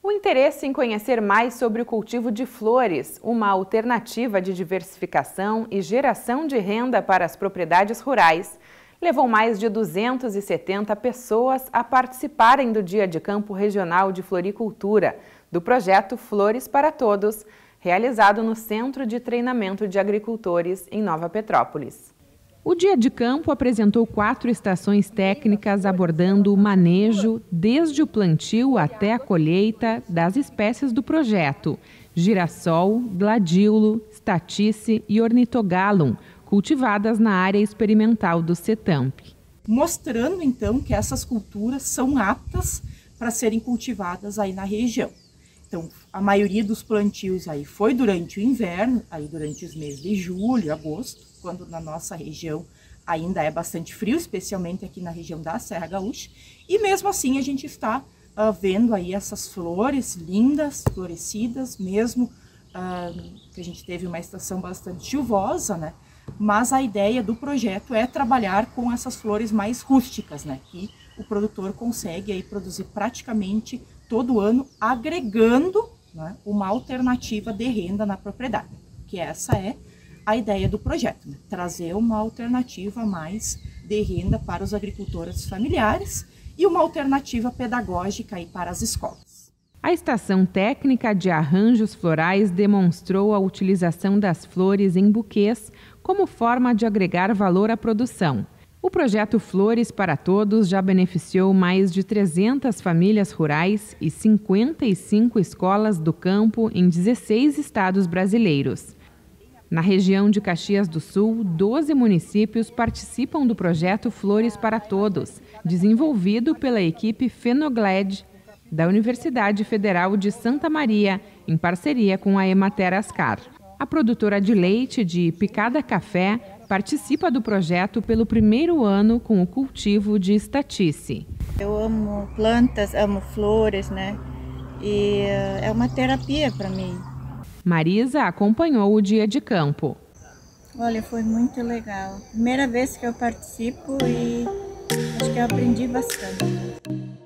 O interesse em conhecer mais sobre o cultivo de flores, uma alternativa de diversificação e geração de renda para as propriedades rurais, levou mais de 270 pessoas a participarem do Dia de Campo Regional de Floricultura, do projeto Flores para Todos, realizado no Centro de Treinamento de Agricultores em Nova Petrópolis. O Dia de Campo apresentou 4 estações técnicas abordando o manejo, desde o plantio até a colheita, das espécies do projeto: girassol, gladiolo, statice e ornitogallum, cultivadas na área experimental do CETAMP. Mostrando então que essas culturas são aptas para serem cultivadas aí na região. Então, a maioria dos plantios aí foi durante o inverno, aí durante os meses de julho, agosto, quando na nossa região ainda é bastante frio, especialmente aqui na região da Serra Gaúcha. E mesmo assim a gente está vendo aí essas flores lindas, florescidas, mesmo que a gente teve uma estação bastante chuvosa, né? Mas a ideia do projeto é trabalhar com essas flores mais rústicas, né? Que o produtor consegue aí produzir praticamente todo ano, agregando, né, uma alternativa de renda na propriedade, que essa é a ideia do projeto, né? Trazer uma alternativa mais de renda para os agricultores familiares e uma alternativa pedagógica aí para as escolas. A estação técnica de arranjos florais demonstrou a utilização das flores em buquês como forma de agregar valor à produção. O projeto Flores para Todos já beneficiou mais de 300 famílias rurais e 55 escolas do campo em 16 estados brasileiros. Na região de Caxias do Sul, 12 municípios participam do projeto Flores para Todos, desenvolvido pela equipe Fenogled, da Universidade Federal de Santa Maria, em parceria com a Emater Ascar. A produtora de leite de Picada Café participa do projeto pelo primeiro ano com o cultivo de statice. Eu amo plantas, amo flores, né? E é uma terapia para mim. Marisa acompanhou o Dia de Campo. Olha, foi muito legal. Primeira vez que eu participo e acho que eu aprendi bastante.